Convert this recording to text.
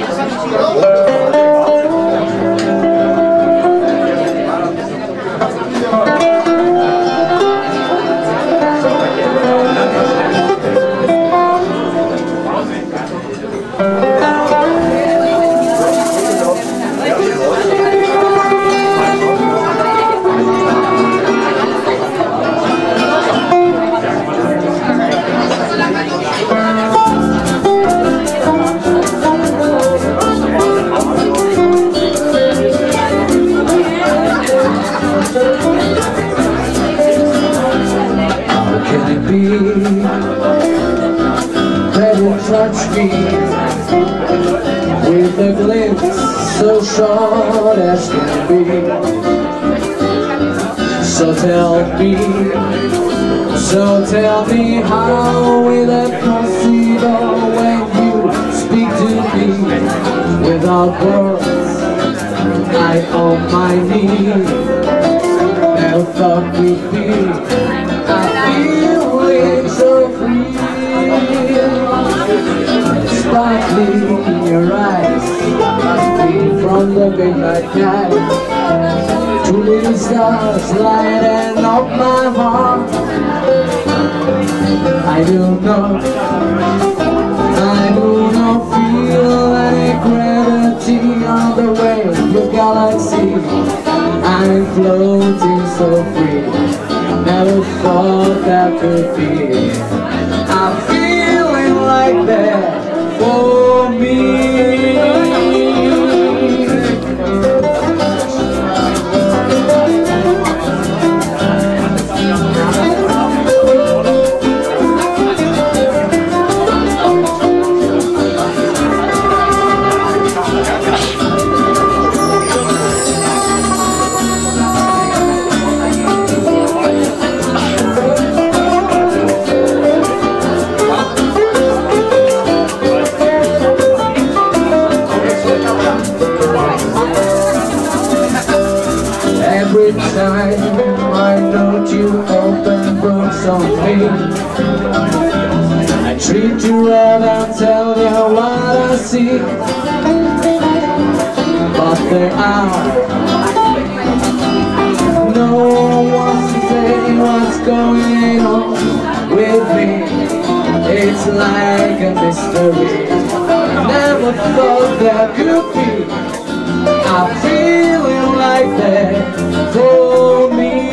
Touch me with a glimpse so short as can be. So tell me how will it possible when you speak to me without words? I on my knees, never thought we'd be. I feel it so free. Sparkling in your eyes, beam from the midnight night. Two little stars lighting up my heart. I do not feel any gravity on the way your galaxy. I'm floating so free. Never thought that could be. I'm feeling like that for me. Every time I note you open books on me, I treat you right and tell you what I see. But there are no one to say what's going on with me. It's like a mystery. Never thought that could be. I'm feeling like that for me.